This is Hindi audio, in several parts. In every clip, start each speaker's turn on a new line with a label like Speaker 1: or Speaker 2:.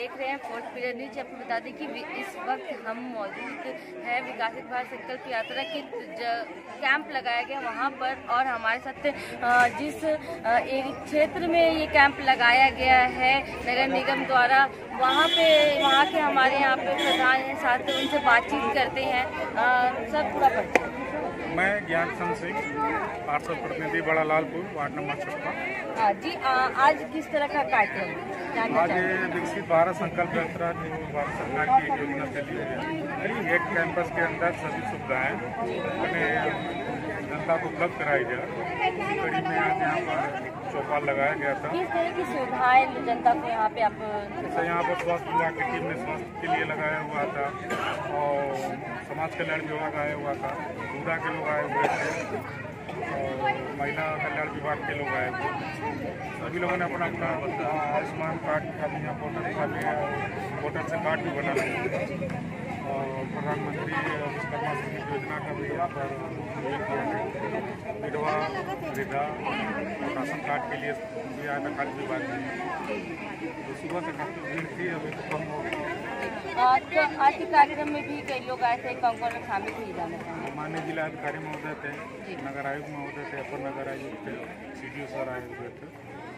Speaker 1: देख रहे हैं फोर्थ पिलर न्यूज। आपको बता दें कि इस वक्त हम मौजूद हैं विकसित भारत संकल्प यात्रा के कैंप लगाया गया वहां पर, और हमारे साथ जिस क्षेत्र में ये कैंप लगाया गया है नगर निगम द्वारा, वहाँ के हमारे यहाँ पे प्रधान हैं, साथ उनसे बातचीत करते हैं। सर पूरा परिचय।
Speaker 2: मैं ज्ञान सिंह, पार्षद प्रतिनिधि बड़ा लालपुर, वार्ड नंबर 56।
Speaker 1: जी आज किस तरह का कार्यक्रम?
Speaker 2: आज विकसित भारत संकल्प यात्रा जो भारत सरकार की एक योजना चली है, एक कैंपस के अंदर सभी सुविधाएं अपने जनता को उपलब्ध कराई जाए। इसी कड़ी में आज यहाँ पर चौपाल लगाया गया था।
Speaker 1: किस तरह की सुविधाएं जनता को यहाँ पे आप?
Speaker 2: जैसे यहाँ पर स्वास्थ्य विभाग की टीम ने स्वास्थ्य के लिए लगाया हुआ था, और समाज कल्याण विभाग आया हुआ था, पूरा के लोग आए हुए थे, और महिला कल्याण विभाग के लोग आए हुए। सभी लोगों ने अपना अपना आयुष्मान कार्ड का भी यहाँ वोटर से कार्ड भी बना लिया, और प्रधानमंत्री विश्वकर्मा श्रमिक योजना का भी यहाँ पर विधवा वृद्धा राशन कार्ड के लिए भी आया था कार्ड विभाग में। तो सुबह से काफ़ी भीड़ थी, अभी तो कम हो गई।
Speaker 1: आज के कार्यक्रम में भी कई लोग आए थे, कौन कौन शामिल हुए जाना चाहिए?
Speaker 2: माननीय जिलाधिकारी महोदय थे, नगर आयुक्त महोदय थे, अपर नगर आयुक्त थे, CDO सर आए हुए थे,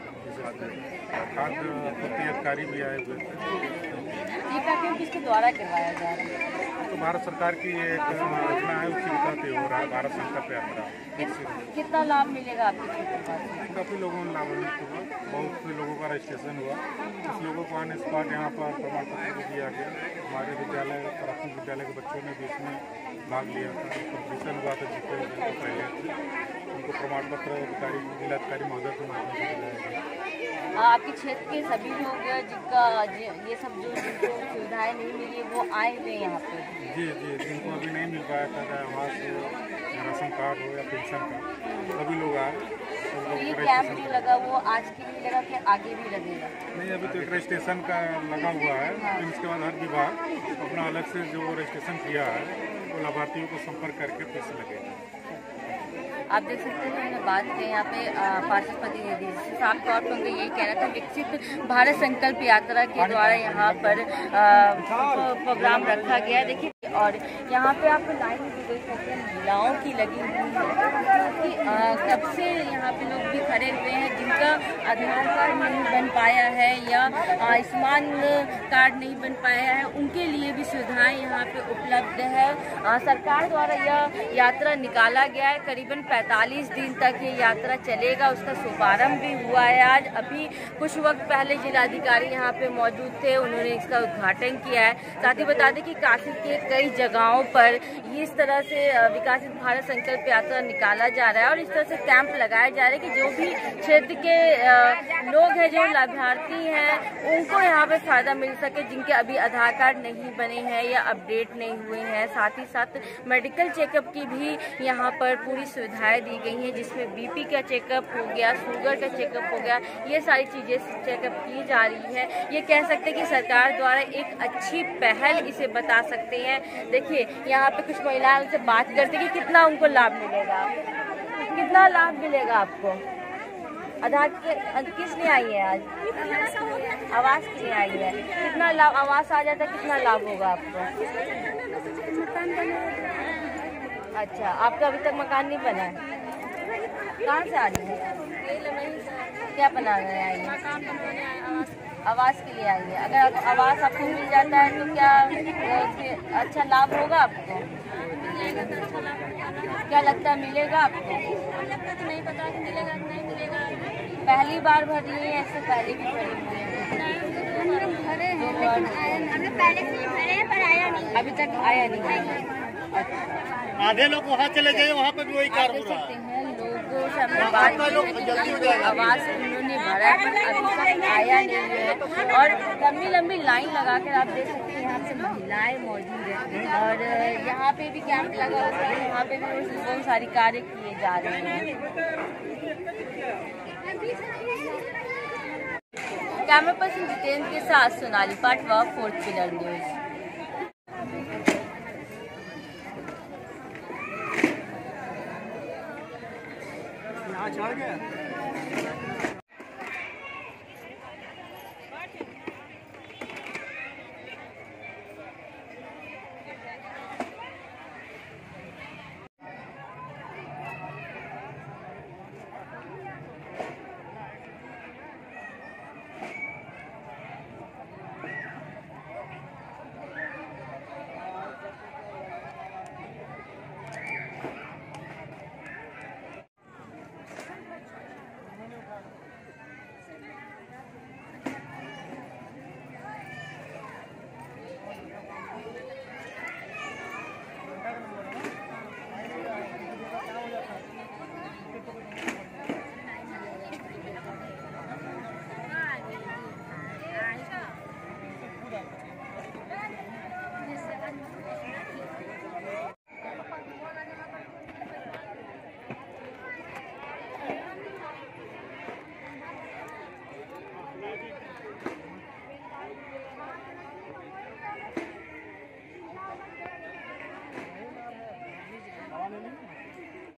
Speaker 2: खाद्य आपूर्ति अधिकारी भी आए हुए थे।
Speaker 1: ये कार्यक्रम किसके द्वारा करवाया जा रहा है?
Speaker 2: तो भारत सरकार की एक योजना है, उसकी तहत हो रहा है भारत संकल्प यात्रा।
Speaker 1: कितना लाभ मिलेगा आपके क्षेत्र में?
Speaker 2: काफ़ी लोगों ने लाभान्वित हुआ, बहुत से लोगों का रजिस्ट्रेशन हुआ। कुछ लोगों को आने स्पॉट यहाँ पर प्रमाण पत्र भी दिया गया। हमारे विद्यालय प्राथमिक विद्यालय के बच्चों ने भी इसमें भाग लिया था, कॉम्पिटिशन हुआ था जितने पहले, उनको प्रमाण पत्र अधिकारी जिलाधिकारी महोदय के माध्यम से दिलाया गया।
Speaker 1: आपके क्षेत्र के सभी लोग जिनका ये सब जो जिनको सुविधाएं नहीं मिली वो आए हुए यहाँ पे?
Speaker 2: जी, जिनको अभी नहीं मिल पाया था, चाहे आवास हो, राशन कार्ड हो या पेंशन का, सभी लोग आए।
Speaker 1: ये कैंप जो लगा वो आज के लिए लगा कि आगे भी लगेगा?
Speaker 2: नहीं, अभी तो एक रजिस्ट्रेशन का लगा हुआ है। फिर उसके बाद हर विभाग अपना अलग से जो रजिस्ट्रेशन किया है वो लाभार्थियों को संपर्क करके फिर से लगेगा।
Speaker 1: आप देख सकते हैं हमने बात की यहाँ पे पार्षद प्रतिनिधि साफ तौर पर उनका यही कहना था विकसित भारत संकल्प यात्रा के द्वारा यहाँ पर प्रोग्राम रखा गया है। देखिए, और यहाँ पे आपको लाइन भी देख सकते हैं महिलाओं की लगी हुई है, क्योंकि कब से यहाँ पे लोग भी खड़े हुए हैं जिनका आधार कार्ड नहीं बन पाया है या आयुष्मान कार्ड नहीं बन पाया है, उनके लिए भी सुविधाएं यहाँ पे उपलब्ध है। सरकार द्वारा यह यात्रा निकाला गया है, करीबन 45 दिन तक ये यात्रा चलेगा। उसका शुभारंभ भी हुआ है आज। अभी कुछ वक्त पहले जिलाधिकारी यहाँ पे मौजूद थे, उन्होंने इसका उद्घाटन किया है। साथ ही बता दें कि काशी के कई जगहों पर इस तरह से विकसित भारत संकल्प यात्रा निकाला जा रहा है, और इस तरह से कैंप लगाया जा रहा है कि जो भी क्षेत्र के लोग हैं, जो लाभार्थी हैं, उनको यहाँ पे फायदा मिल सके, जिनके अभी आधार कार्ड नहीं बने हैं या अपडेट नहीं हुए हैं। साथ ही साथ मेडिकल चेकअप की भी यहाँ पर पूरी सुविधाएं दी गई हैं, जिसमें BP का चेकअप हो गया, शुगर का चेकअप हो गया, ये सारी चीजें चेकअप की जा रही है। ये कह सकते हैं कि सरकार द्वारा एक अच्छी पहल इसे बता सकते हैं। देखिए, यहाँ पे कुछ महिलाएं उनसे बात करते हैं कि कितना उनको लाभ मिलेगा, कितना लाभ मिलेगा आपको? आधार किस लिए आई है आज? आवास के लिए आई है। कितना लाभ? आवास आ जाता है, कितना लाभ होगा आपको? अच्छा, आपका अभी तक मकान नहीं बना है? कहाँ से आ रही है? क्या बनाने आई है? आवास के लिए आई है। अगर आवास आपको मिल जाता है तो क्या अच्छा लाभ होगा आपको? क्या लगता है मिलेगा आपको?
Speaker 3: नहीं पता कि मिलेगा कि नहीं मिलेगा।
Speaker 1: पहली बार भर रही है, ऐसे पहले भी भरी हुई है?
Speaker 3: हम लोग भरे हैं लेकिन आया नहीं। हम लोग पहले से भरे हैं पर आया नहीं,
Speaker 1: अभी तक आया नहीं है।
Speaker 4: आधे लोग वहाँ चले गए, वहाँ पे भी वही कार हो रहा है।
Speaker 1: लोगों से हमने बात की, आवास उन्होंने भरा है पर अभी तक आया नहीं है, और लंबी लंबी लाइन लगाकर आप देख सकते हैं यहाँ से महिलाएं मौजूद हैं, और यहाँ पे भी कैंप लगा हुआ है, यहाँ पे भी बहुत सारी कार्य किए जा रहे हैं। कैमरा पर्सन जितेंद्र के साथ Sonali Patwa, fourth pillar news.
Speaker 4: चढ़ गया।